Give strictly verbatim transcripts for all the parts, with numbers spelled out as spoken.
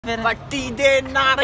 फिर पट्टी दे नारे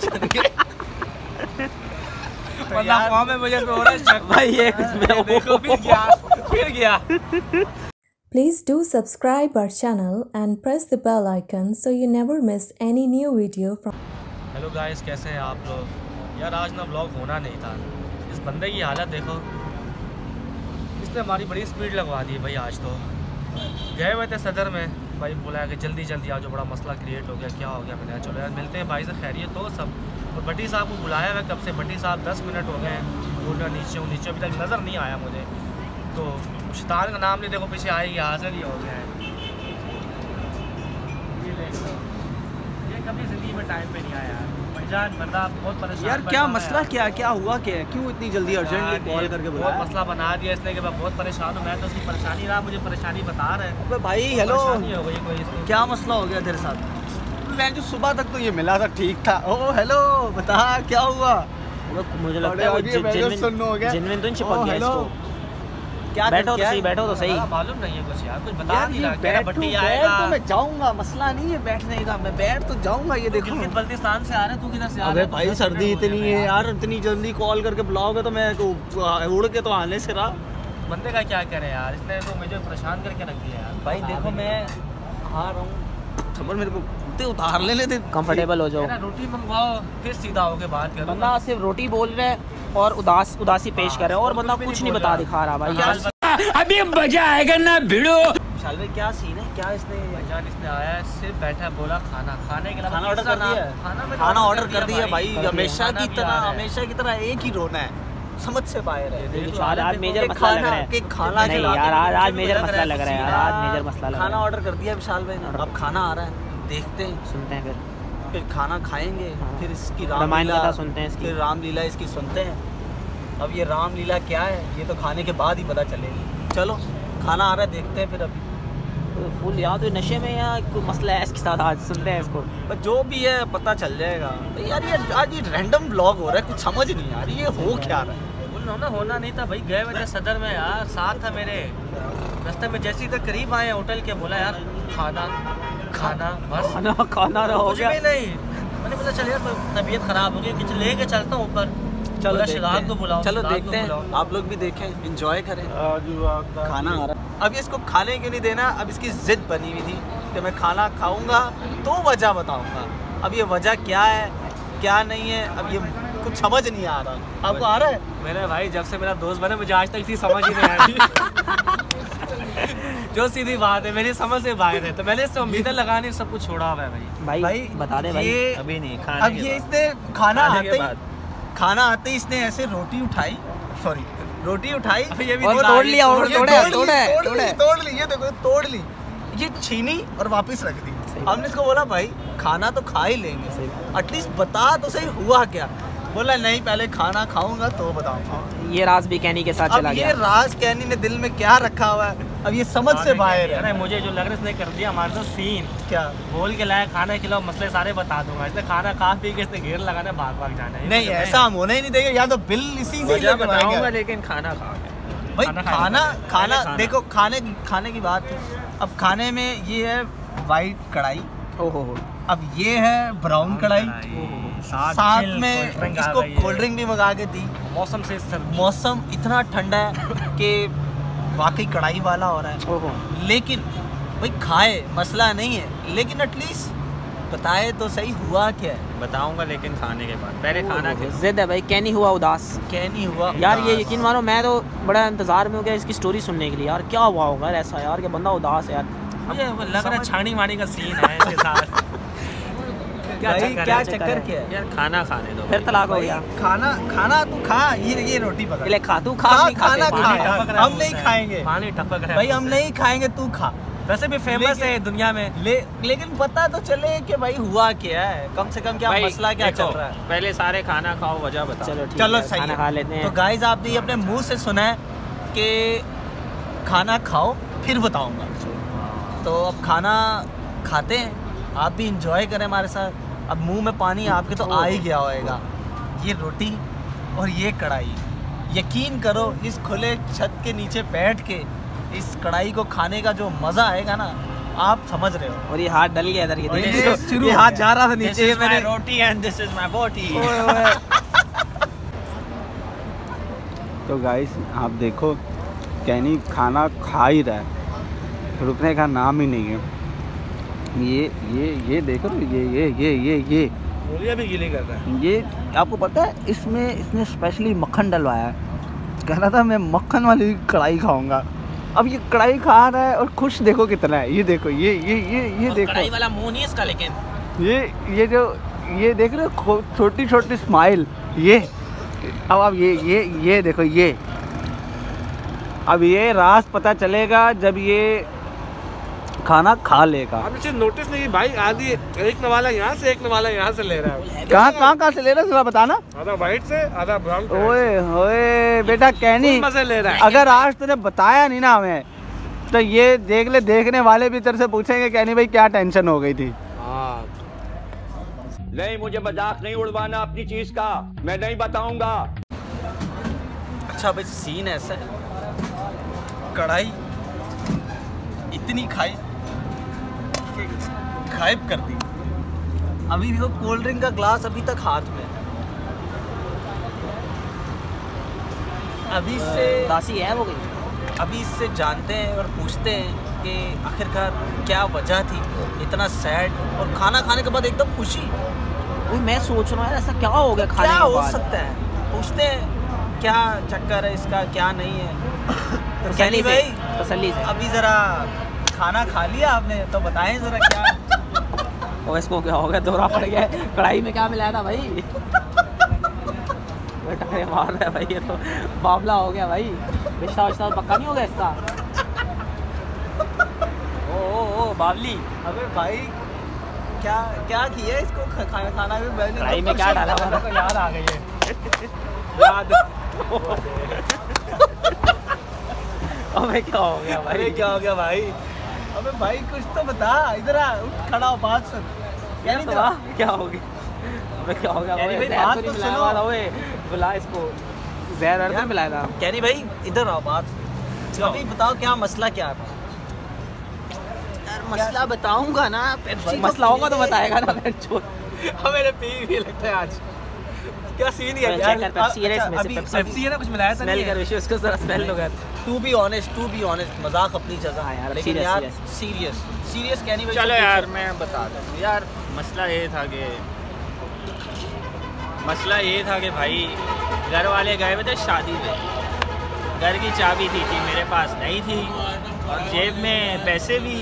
वरना फॉर्म में मुझे हो रहा है शक भाई ये देखो फिर गया फिर गया। Please do subscribe our channel and press the bell icon so you never miss any new video from hello guys, कैसे हैं आप लोग। यार आज ना व्लॉग होना नहीं था। इस बंदे की हालत देखो, इसने हमारी बड़ी स्पीड लगवा दी भाई। आज तो गए हुए थे सदर में, भाई बोला कि जल्दी जल्दी आ जाओ, बड़ा मसला क्रिएट हो गया। क्या हो गया? मैंने चलो यार मिलते हैं भाई से, खैरियत तो सब। और भट्टी साहब को बुलाया हुआ कब से, भट्टी साहब दस मिनट हो गए हैं, बोल रहा नीचे हूँ नीचे, अभी तक नज़र नहीं आया मुझे। तो शैतान का नाम नहीं, देखो पीछे आएगी, हाजिर ही हो गया है। ये देख लो, ये कभी ज़िंदगी में टाइम पे नहीं आया यार। भाईजान बंदा बहुत परेशान यार क्या मसला, क्या क्या हुआ, क्या क्यों इतनी जल्दी अर्जेंटली कॉल करके बुलाया? बहुत मसला बना दिया इसने कि मैं बहुत परेशान हूँ। मैं तो उसकी परेशानी रहा, मुझे परेशानी बता रहे हैं। अबे भाई हेलो, परेशानी हो गई कोई इसको। क्या मसला हो गया तेरे साथ? मैं जो सुबह तक तो ये मिला था ठीक था। ओ हेलो बता क्या हुआ? मुझे लगता है वो जेन्युइन तो चिपक गया इसको। क्या बैठो तो क्या सही, बैठो तो सही। मालूम नहीं है कुछ यार, कुछ बता यार नहीं ये रहा। बैठ भट्टी तो आएगा तो मैं जाऊंगा, मसला नहीं है बैठने का, मैं बैठ तो जाऊंगा। ये देखो किस बल्तिस्तान से आ रहे, तू किधर से आ रहा अबे है? भाई सर्दी इतनी है यार, इतनी जल्दी कॉल करके बुलाओगे तो मैं तो उड़ के तो आने से रहा। बंदे का क्या करे यार, इसने तो मुझे परेशान करके रख दिया यार। भाई देखो मैं हार रहा हूँ, खबर मेरे को ते उतार ले लेते, कंफर्टेबल हो जाओ। रोटी मंगवाओ फिर सीधा होके बात करो। बंदा सिर्फ रोटी बोल रहा है और उदास उदासी पेश कर रहा है, और बंदा कुछ नहीं बता दिखा रहा भाई। अभी मजा आएगा ना भिड़ो। विशाल भाई क्या सीन है, क्या इसने भाईजान इसने आया है, सिर्फ बैठा बोला खाना खाने के लिए। खाना ऑर्डर कर दिया है? खाना में खाना ऑर्डर कर दिया भाई। हमेशा की तरह है। हमेशा की तरह एक ही रोना है, समझ से बाहर है। आज आज मेजर मसला लग रहा है कि खाना नहीं खिला यार, के आज आज मुझे मेजर लग मसला रहा लग रहा है यार, आज मेजर मसला लग रहा है। खाना ऑर्डर कर दिया विशाल भाई ने, अब खाना आ रहा है, देखते हैं सुनते हैं फिर फिर खाना खाएंगे, फिर इसकी रामायण रामलीला कथा सुनते हैं इसकी। फिर रामलीला इसकी सुनते हैं। अब ये रामलीला क्या है ये तो खाने के बाद ही पता चलेगी। चलो खाना आ रहा है, देखते हैं फिर। अभी फुल यहाँ तो नशे में, यहाँ कोई मसला है इसके साथ, आज सुनते हैं इसको। पर जो भी है पता चल जाएगा। तो यार ये आज ये रैंडम व्लॉग हो रहा है, कुछ समझ नहीं आ रही ये हो क्या रहा है। ना होना नहीं था भाई, गए हुए थे सदर में यार, साथ था मेरे। रास्ते में जैसे ही तक करीब आए होटल के, बोला यार खाना खाना बस खाना खाना रहा हो कुछ गया भी नहीं। मैंने बोला चल यार तबीयत खराब हो गई, कुछ लेके चलता हूँ ऊपर। चलो शिराज को बुलाओ, चलो शिराज को देखते हैं, बुलाओ। आप लोग भी देखें, एंजॉय करें। खाना आ रहा है, अब इसको खाने क्यों नहीं देना। अब इसकी जिद बनी हुई थी कि मैं खाना खाऊंगा तो वजह बताऊंगा। अब ये वजह क्या है क्या नहीं है, अब ये कुछ समझ नहीं आ रहा। आपको आ रहा है? मेरे भाई जब से मेरा दोस्त बने मुझे आज तक इसी समझ ही नहीं आई। जो सीधी बात है, मेरी समझ से बाहर है, तो मैंने इससे उम्मीदें लगानी सब कुछ छोड़ा हुआ है भाई। भाई, भाई बता दे भाई। ये अभी नहीं खाने अब ये इसने खाना खाने के आते ही बाद। खाना आते ही इसने ऐसे रोटी उठाई, सॉरी रोटी उठाई, अभी ये भी और दिखा तोड़ रही है, लिया, और ये तोड़े, तोड़ ली, तोड़े, तोड़ ली, तोड़े। तोड़ ली, ये देखो तोड़ ली, ये छीनी और वापस रख दी। हमने इसको बोला भाई खाना तो खा ही लेंगे, एटलीस्ट बता तो सही हुआ क्या। बोला नहीं पहले खाना खाऊंगा तो बताऊंगा। ये राज भी कैनी के साथ चला अब ये गया। राज कैनी ने दिल में क्या रखा हुआ है, अब ये समझ से बाहर है। अरे मुझे जो लग रहा है इसने कर दिया हमारे साथ सीन। क्या बोल के लाया खाना खिलाओ, मसले सारे बता दूंगा। इसने खाना खा पी के इसने घेर लगाना, भाग भाग जाना है। नहीं ऐसा हम होने ही नहीं देंगे, या तो बिल इसी से वजह बताऊंगा, बताऊंगा। लेकिन खाना खा भाई खाना खाना खाना खाना खाना। देखो खाने की खाने की बात है। अब खाने में ये है वाइट कढ़ाई, ओहो हो, अब ये है ब्राउन कढ़ाई, साथ में इसको कोल्ड ड्रिंक भी मंगा के दी। मौसम से सर मौसम इतना ठंडा है कि वाकई कढ़ाई वाला हो रहा है। ओहो। लेकिन भाई खाए मसला नहीं है, लेकिन एटलीस्ट बताए तो सही हुआ क्या है। बताऊंगा लेकिन खाने के बाद, पहले खाना के जिद है भाई, कैनी हुआ उदास क्या नहीं हुआ यार। ये उदास। यकीन मानो मैं तो बड़ा इंतजार में हो गया इसकी स्टोरी सुनने के लिए। यार क्या हुआ होगा ऐसा यार कि बंदा उदास है यार। मुझे लग रहा है छानी मानी का सीन है इसके साथ। क्या भाई, चक्कर क्या है? चक्कर क्या है? यार खाना खाने दो, फिर तलाक हो भाई, गया। खाना खाना तू खा, ये ये रोटी पकड़। ले खा तू खा, खा, नहीं खाते, खाना पानी खा। खा। टपक रहा है हम नहीं मुंह से। खाएंगे। पानी टपक रहा है भाई हम मुंह से। नहीं खाएंगे, तू खा। वैसे भी फेमस लेकिन- है दुनिया में। ले लेकिन पता तो चले कि भाई हुआ क्या है, कम से कम क्या भाई, मसला क्या देखो, चल रहा है। पहले सारे खाना खाओ, वजह बताओ। चलो ठीक चलो है, सही खाना है। खा लेते हैं। तो गाइज आपने ये अपने मुंह से सुना है कि खाना खाओ फिर बताऊंगा। तो अब खाना खाते हैं, आप भी इंजॉय करें हमारे साथ। अब मुंह में पानी आपके तो आ ही गया होएगा। ये रोटी और ये कढ़ाई, यकीन करो इस खुले छत के नीचे बैठ के इस कढ़ाई को खाने का जो मज़ा आएगा ना, आप समझ रहे हो। और ये हाथ डल गया इधर, ये ये देखो, शुरू ये हो हाथ गया। जा रहा था नीचे, मैंने रोटी एंड दिस इज माय बोटी। तो गाइस आप देखो कैनी खाना खा ही रहा है, रुकने का नाम ही नहीं है। ये ये ये देखो ये ये ये ये ये गोलियां भी गीली कर रहा है। ये आपको पता है इसमें इसने स्पेशली मक्खन डलवाया है। कह रहा था मैं मक्खन वाली कढ़ाई खाऊंगा। अब ये कढ़ाई खा रहा है और खुश देखो कितना है। ये देखो ये ये ये ये देखो कढ़ाई वाला मुंह नहीं इसका, लेकिन ये ये जो ये देख रहे हो छोटी छोटी स्माइल। ये अब अब ये ये ये देखो ये अब ये राज पता चलेगा जब ये खाना खा लेगा। आपने चीज नोटिस नहीं की भाई, आधी एक नवाला यहाँ से एक नवाला यहाँ से ले रहा है। कहाँ कहाँ कहाँ से ले रहा है जरा बताना। आधा व्हाइट से आधा ब्राउन। ओए होए बेटा कैनी, मजे ले रहा है। अगर आज तूने बताया नहीं ना हमें तो ये देख ले, देखने वाले भी तेरे से पूछेंगे कैनी भाई क्या टेंशन हो गई थी। हाँ नहीं, मुझे मजाक नहीं उड़वाना अपनी चीज का, मैं नहीं बताऊंगा। अच्छा भाई सीन ऐसा है, कढ़ाई इतनी खाई कि गायब कर दी। अभी भी वो कोल्ड ड्रिंक का ग्लास अभी तक हाथ में है। अभी इससे दासी है वो गई। अभी इससे जानते हैं और पूछते हैं कि आखिरकार क्या वजह थी इतना सैड, और खाना खाने के बाद एकदम खुशी। वही मैं सोच रहा हूँ यार, ऐसा क्या हो गया खाने क्या के हो बाद? सकता है, पूछते हैं क्या चक्कर है इसका, क्या नहीं है। तो तसल्ली कैनी से, भाई तसल्ली से। अभी जरा खाना खा लिया आपने तो बताएं जरा क्या। और इसको क्या हो गया, दौरा पड़ गया है। कढ़ाई में क्या मिलाया था भाई? बेटा ये मार रहा है भाई, ये तो बाबला हो गया भाई। रिश्ता विश्ता पक्का नहीं हो गया इसका। ओ ओ ओ बावली, अबे भाई क्या क्या किया इसको, ख- खाना खाना भी मैंने कढ़ाई में क्या डाला हुआ था? तो याद आ गई है। याद अबे क्या हो गया अरे भाई? क्या हो गया भाई? अबे भाई कुछ तो बता, इधर आ, उठ खड़ा हो, बात सुन। क्या कैनी तो इधर आ। हुआ? क्या हो गया? अबे क्या हो गया कैनी भाई? भाई, जहर बात तो नहीं तो मिलाया सुनो। हुआ था, ओए बुला इसको। जहर वहर तो नहीं मिलाया था। कैनी भाई इधर आओ, बात सुन। अभी बताओ क्या मसला क्या था? यार मसला बताऊंगा ना, पेप्सी मसला तो होगा तो पी ले। बताएगा ना। मैं छोड़ अब मेरे पी भी लगता है आज। क्या सीन है चेक यार? कर, पेप्सी है ना अच्छा, इसमें से, अभी पेप्सी। पेप्सी है ना, कुछ मिलाया था स्मेल नहीं कर है? विशु, उसको जरा स्मेल लो कर। To be honest to be honest मजाक अपनी जगह हाँ यार, लेकिन serious, यार serious। सीरियस सीरियस कैनी भाई चलो से यार पूछो। मैं बता दूँ यार, मसला ये था कि मसला ये था कि भाई घर वाले गए हुए थे शादी में। घर की चाबी थी थी मेरे पास नहीं थी, और जेब में पैसे भी।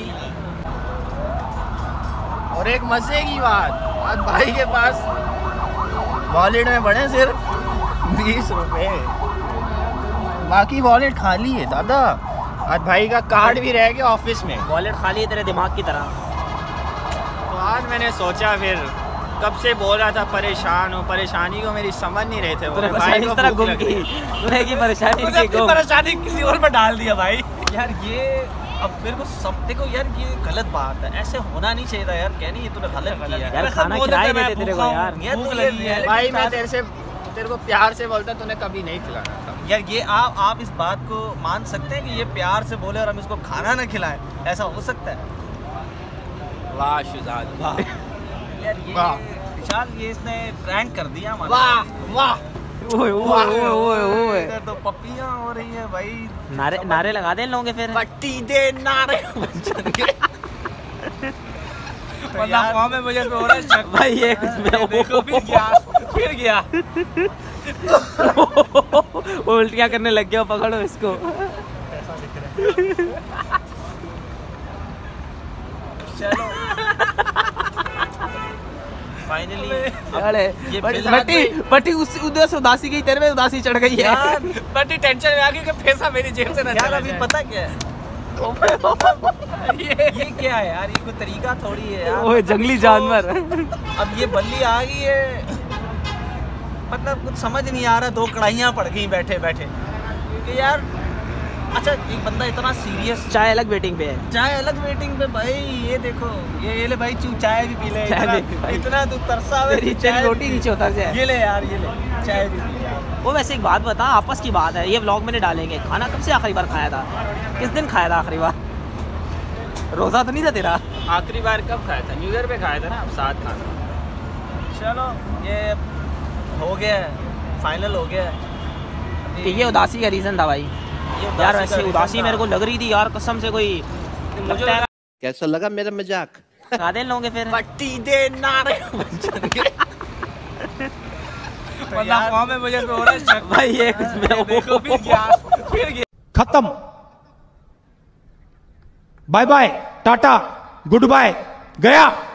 और एक मज़े की बात, आज भाई के पास वॉलेट में पड़े सिर्फ बीस रुपए, बाकी वॉलेट खाली है दादा। आज भाई का कार्ड भी रह गया ऑफिस में। वॉलेट खाली है तेरे दिमाग की तरह। तो आज मैंने सोचा, फिर कब से बोल रहा था परेशान हूँ, परेशानी को मेरी समझ नहीं रहे थे। तूने बोले, परेशानी को इस तरह भूख गुम लग की, रही। तूने की परेशानी तूने की अपनी गुम। परेशानी किसी और पे डाल दिया भाई। यार ये अब मेरे को सब देखो यार, ये गलत बात है, ऐसे होना नहीं चाहिए था यार। कहनी ये तूने गलत किया यार, यार। खाना बोल खिला ही देता देते मैं तेरे को भूखा यार। हूँ, यार भूख तू लगी ये है। भाई मैं तेरे से तेरे को प्यार से बोलता, तूने कभी नहीं खिलाना था। यार ये आप आप इस बात को मान सकते हैं कि ये प्यार से बोले और हम इसको खाना ना खिलाएं, ऐसा हो सकता है? वाह शुजात वाह यार ये वाह। विशाल ये इसने प्रैंक कर दिया हमारा। वाह वाह। ओए ओए ओए ओए ओए, इधर तो पपियां हो रही है भाई। नारे नारे लगा दे इन लोगों के फिर। पट्टी दे नारे। तो यार फॉर्म में मुझे इसमें हो रहा है शक। भाई ये इसमें देखो फिर गया फिर गया। वो उल्टियाँ करने लग गया, पकड़ो इसको। चलो फाइनली अरे ये बट- बिल बट्टी बट्टी उस उधर से उदासी गई, तेरे में उदासी चढ़ गई है। यार बड़ी टेंशन में आ गई कि पैसा मेरी जेब से ना यार। अभी पता क्या है ये ये क्या है यार, ये कोई तरीका थोड़ी है यार। ओए जंगली जानवर। अब ये बल्ली आ गई है, मतलब कुछ समझ नहीं आ रहा। दो कढ़ाइयाँ पड़ गई बैठे बैठे कि यार। अच्छा एक बंदा इतना सीरियस, चाय अलग वेटिंग पे है। चाय अलग वेटिंग पे भाई। ये देखो ये ये ले भाई, चू चाय भी पी ले। चाय इतना, भी पी भाई। इतना तू तरसा हुआ है, तेरी तू तेरी चाय रोटी भी पी। नीचे उतर जाए। ये ले यार, ये ले चाय भी पी यार। वो वैसे एक बात बता, आपस की बात है, ये व्लॉग मैंने डालेंगे। खाना कब से आखिरी बार खाया था? किस दिन खाया था आखिरी बार? रोज़ा तो नहीं था तेरा? आखिरी बार कब खाया था? न्यू ईयर पे खाया था ना, अब साथ खाना। चलो ये हो गया है, फाइनल हो गया है। कि ये उदासी का रीज़न था भाई ये उदासी यार। का वैसे reason उदासी था। मेरे को लग रही थी यार, कसम से। कोई लगता है कैसा लगा मेरा मजाक? खा दे लोगे फिर। पट्टी दे नारे मतलब फॉर्म में मुझे हो रहा है शक। भाई ये देखो फिर क्या फिर क्या खत्म, bye bye, tata, good bye, गया।